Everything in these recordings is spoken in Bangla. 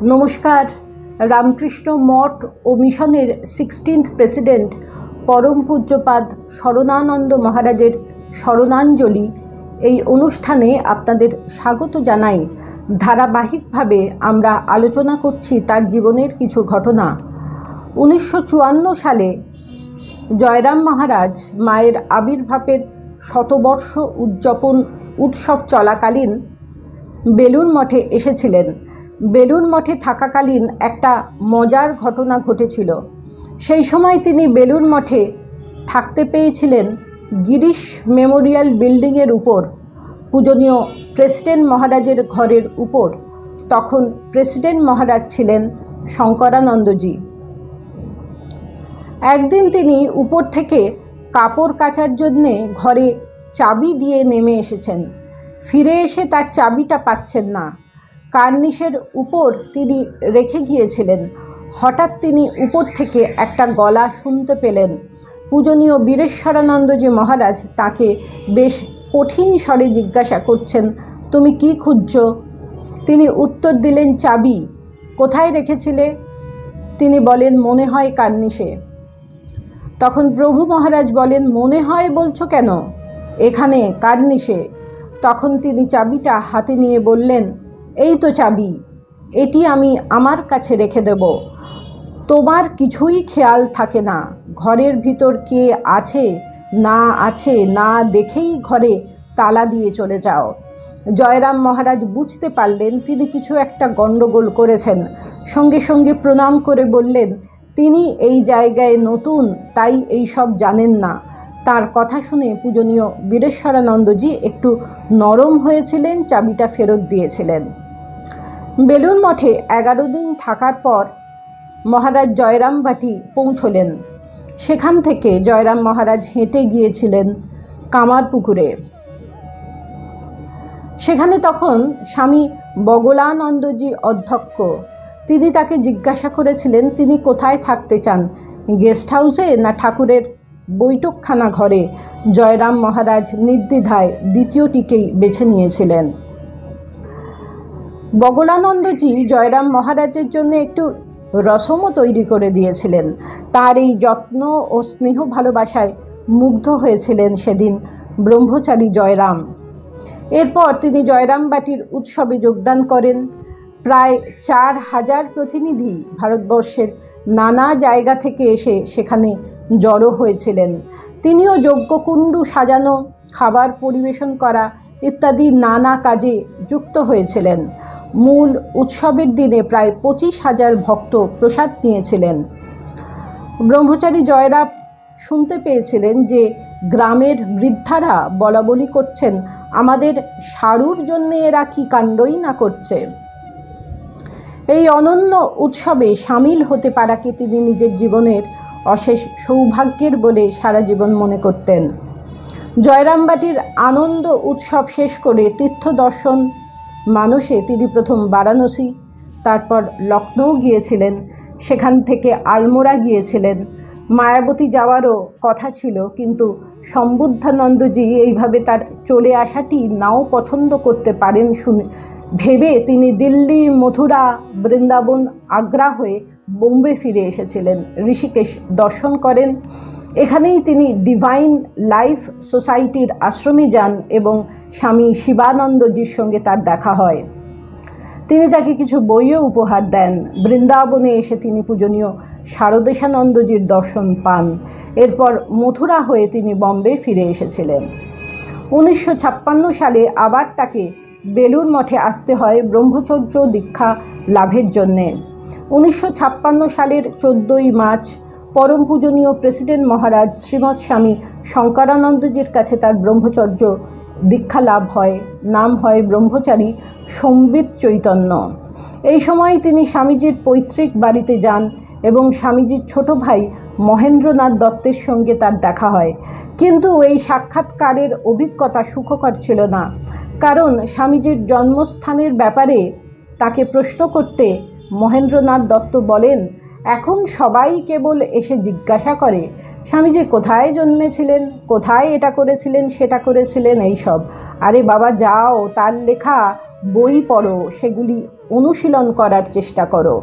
নমস্কার। রামকৃষ্ণ মঠ ও মিশনের 16th প্রেসিডেন্ট পরম পূজ্যপাদ শরণানন্দ মহারাজের শরণাঞ্জলি এই অনুষ্ঠানে আপনাদের স্বাগত জানাই। ধারাবাহিকভাবে আমরা আলোচনা করছি তার জীবনের কিছু ঘটনা। 1954 সালে জয়রাম মহারাজ মায়ের আবির্ভাবের শতবর্ষ উদযাপন উৎসব চলাকালীন বেলুড় মঠে এসেছিলেন। বেলুড় মঠে থাকাকালীন একটা মজার ঘটনা ঘটেছিল। সেই সময় তিনি বেলুড় মঠে থাকতে পেয়েছিলেন গিরিশ মেমোরিয়াল বিল্ডিংয়ের উপর, পূজনীয় প্রেসিডেন্ট মহারাজের ঘরের উপর। তখন প্রেসিডেন্ট মহারাজ ছিলেন শঙ্করানন্দজি। একদিন তিনি উপর থেকে কাপড় কাচার জন্যে ঘরে চাবি দিয়ে নেমে এসেছেন। ফিরে এসে তার চাবিটা পাচ্ছেন না। কার্নিশের উপর তিনি রেখে গিয়েছিলেন। হঠাৎ তিনি উপর থেকে একটা গলা শুনতে পেলেন। পূজনীয় বীরেশ্বরানন্দজি মহারাজ তাকে বেশ কঠিন স্বরে জিজ্ঞাসা করছেন, তুমি কি খুঁজছ? তিনি উত্তর দিলেন, চাবি। কোথায় রেখেছিলে? তিনি বলেন, মনে হয় কার্নিশে। তখন প্রভু মহারাজ বলেন, মনে হয় বলছো কেন? এখানে কার্নিশে। তখন তিনি চাবিটা হাতে নিয়ে বললেন, এই তো চাবি, এটি আমি আমার কাছে রেখে দেব। তোমার কিছুই খেয়াল থাকে না, ঘরের ভিতর কে আছে না দেখেই ঘরে তালা দিয়ে চলে যাও। জয়রাম মহারাজ বুঝতে পারলেন তিনি কিছু একটা গণ্ডগোল করেছেন। সঙ্গে সঙ্গে প্রণাম করে বললেন, তিনি এই জায়গায় নতুন, তাই এই সব জানেন না। তার কথা শুনে পূজনীয় বীরেশ্বরানন্দজি একটু নরম হয়েছিলেন, চাবিটা ফেরত দিয়েছিলেন। বেলুড় মঠে 11 দিন থাকার পর মহারাজ জয়রামবাটি পৌঁছলেন। সেখান থেকে জয়রাম মহারাজ হেঁটে গিয়েছিলেন কামারপুকুরে। সেখানে তখন স্বামী বগলানন্দজি অধ্যক্ষ। তিনি তাকে জিজ্ঞাসা করেছিলেন তিনি কোথায় থাকতে চান, গেস্ট হাউসে না ঠাকুরের বৈঠকখানা ঘরে। জয়রাম মহারাজ নির্দ্বিধায় দ্বিতীয়টিকেই বেছে নিয়েছিলেন। বগলানন্দজি জয়রাম মহারাজের জন্য একটু রসমও তৈরি করে দিয়েছিলেন। তার এই যত্ন ও স্নেহ ভালোবাসায় মুগ্ধ হয়েছিলেন সেদিন ব্রহ্মচারী জয়রাম। এরপর তিনি জয়রামবাটির উৎসবে যোগদান করেন। প্রায় 4000 প্রতিনিধি ভারতবর্ষের নানা জায়গা থেকে এসে সেখানে জড়ো হয়েছিলেন। তিনিও যজ্ঞকুণ্ড সাজানো, খাবার পরিবেশন করা ইত্যাদি নানা কাজে যুক্ত হয়েছিলেন। মূল উৎসবের দিনে প্রায় 25,000 ভক্ত প্রসাদ নিয়েছিলেন। ব্রহ্মচারী জয়রাম শুনতে পেয়েছিলেন যে গ্রামের বৃদ্ধারা বলাবলি করছেন, আমাদের সারুর জন্যে এরা কি কাণ্ডই না করছে। এই অনন্য উৎসবে সামিল হতে পারাকে তিনি নিজের জীবনের অশেষ সৌভাগ্যের বলে সারা জীবন মনে করতেন। জয়রামবাটির আনন্দ উৎসব শেষ করে তীর্থ দর্শন মানসে তিনি প্রথম বারাণসী, তারপর লখনৌ গিয়েছিলেন, সেখান থেকে আলমোড়া গিয়েছিলেন। মায়াবতী যাওয়ারও কথা ছিল, কিন্তু সম্বুদ্ধানন্দজি এইভাবে তার চলে আসাটি নাও পছন্দ করতে পারেন ভেবে তিনি দিল্লি, মথুরা, বৃন্দাবন, আগ্রা হয়ে বোম্বে ফিরে এসেছিলেন। ঋষিকেশ দর্শন করেন। এখানেই তিনি ডিভাইন লাইফ সোসাইটির আশ্রমে যান এবং স্বামী শিবানন্দজির সঙ্গে তার দেখা হয়। তিনি তাকে কিছু বইও উপহার দেন। বৃন্দাবনে এসে তিনি পূজনীয় শারদেশানন্দজির দর্শন পান। এরপর মথুরা হয়ে তিনি বম্বে ফিরে এসেছিলেন। 1956 সালে আবার তাকে বেলুড় মঠে আসতে হয় ব্রহ্মচর্য দীক্ষা লাভের জন্যে। 1956 সালের 14ই মার্চ পরম পূজনীয় প্রেসিডেন্ট মহারাজ শ্রীমৎ স্বামী শঙ্করানন্দজির কাছে তার ব্রহ্মচর্য দীক্ষা লাভ হয়। নাম হয় ব্রহ্মচারী সম্বিত চৈতন্য। এই সময় তিনি স্বামীজির পৈতৃক বাড়িতে যান এবং স্বামীজির ছোট ভাই মহেন্দ্রনাথ দত্তের সঙ্গে তার দেখা হয়। কিন্তু এই সাক্ষাৎকারের অভিজ্ঞতা সুখকর ছিল না, কারণ স্বামীজির জন্মস্থানের ব্যাপারে তাকে প্রশ্ন করতে মহেন্দ্রনাথ দত্ত বলেন, এখন সবাই কেবল এসে জিজ্ঞাসা করে স্বামীজি কোথায় জন্মেছিলেন, কোথায় এটা করেছিলেন সেটা করেছিলেন এইসব। আরে বাবা যাও, তার লেখা বই পড়ো, সেগুলি অনুশীলন করার চেষ্টা করো।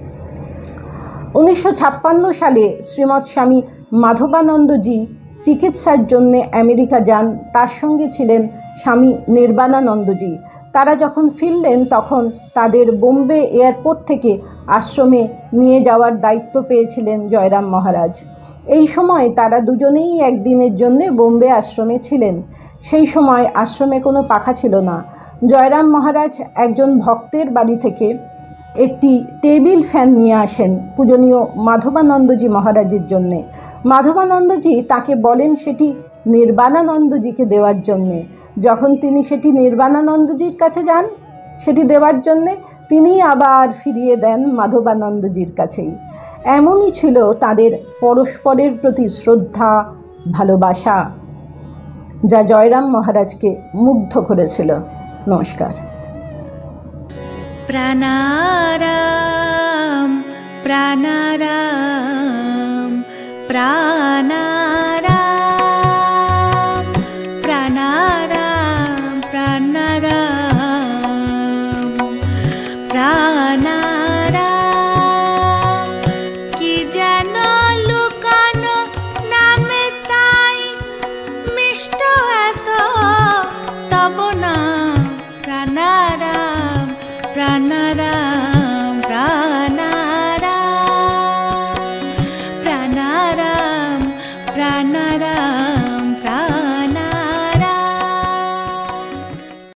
1956 সালে শ্রীমৎ স্বামী মাধবানন্দজি চিকিৎসার জন্য আমেরিকা যান। তার সঙ্গে ছিলেন স্বামী নির্বাণানন্দজি। তারা যখন ফিরলেন তখন তাদের বোম্বে এয়ারপোর্ট থেকে আশ্রমে নিয়ে যাওয়ার দায়িত্ব পেয়েছিলেন জয়রাম মহারাজ। এই সময় তারা দুজনেই একদিনের জন্য বোম্বে আশ্রমে ছিলেন। সেই সময় আশ্রমে কোনো পাখা ছিল না। জয়রাম মহারাজ একজন ভক্তের বাড়ি থেকে একটি টেবিল ফ্যান নিয়ে আসেন পূজনীয় মাধবানন্দজি মহারাজের জন্যে। মাধবানন্দজি তাকে বলেন সেটি নির্বাণানন্দজিকে দেওয়ার জন্যে। যখন তিনি সেটি নির্বাণানন্দজির কাছে যান সেটি দেওয়ার জন্যে, তিনি আবার ফিরিয়ে দেন মাধবানন্দজির কাছেই। এমনই ছিল তাদের পরস্পরের প্রতি শ্রদ্ধা, ভালোবাসা, যা জয়রাম মহারাজকে মুগ্ধ করেছিল। নমস্কার। প্রাণারাম প্রাণারাম প্রাণারাম প্রাণারাম।